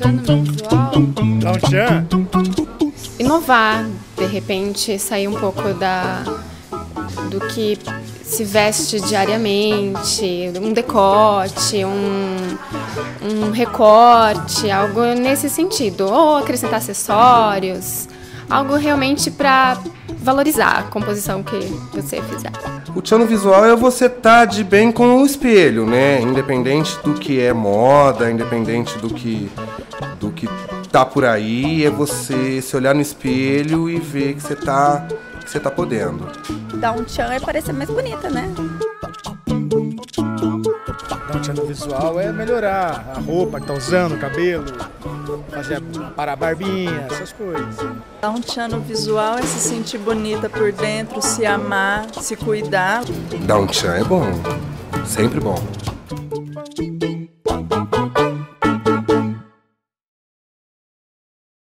tchan no meu visual? Dá um tchan? Inovar, de repente, sair um pouco do que se veste diariamente, um decote, um recorte, algo nesse sentido. Ou acrescentar acessórios, algo realmente para valorizar a composição que você fizer. O tchan no visual é você estar de bem com o espelho, né? Independente do que é moda, independente do que tá por aí, é você se olhar no espelho e ver que você tá podendo. Dar um tchan é parecer mais bonita, né? Dar um tchan no visual é melhorar a roupa que tá usando, o cabelo, fazer parar a barbinha, essas coisas. Dar um tchan no visual é se sentir bonita por dentro, se amar, se cuidar. Dar um tchan é bom, sempre bom.